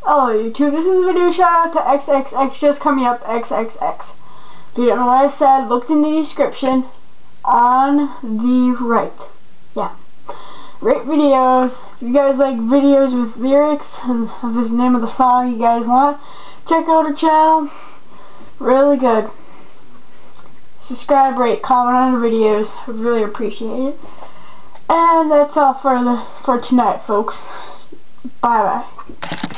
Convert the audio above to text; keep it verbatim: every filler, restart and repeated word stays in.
Hello YouTube, this is a video shout out to X X X just coming up X X X. If you don't know what I said, look in the description on the right. Yeah. Great videos. If you guys like videos with lyrics and of the name of the song you guys want, check out our channel. Really good. Subscribe, rate, comment on the videos. I really appreciate it. And that's all for the for tonight, folks. Bye bye.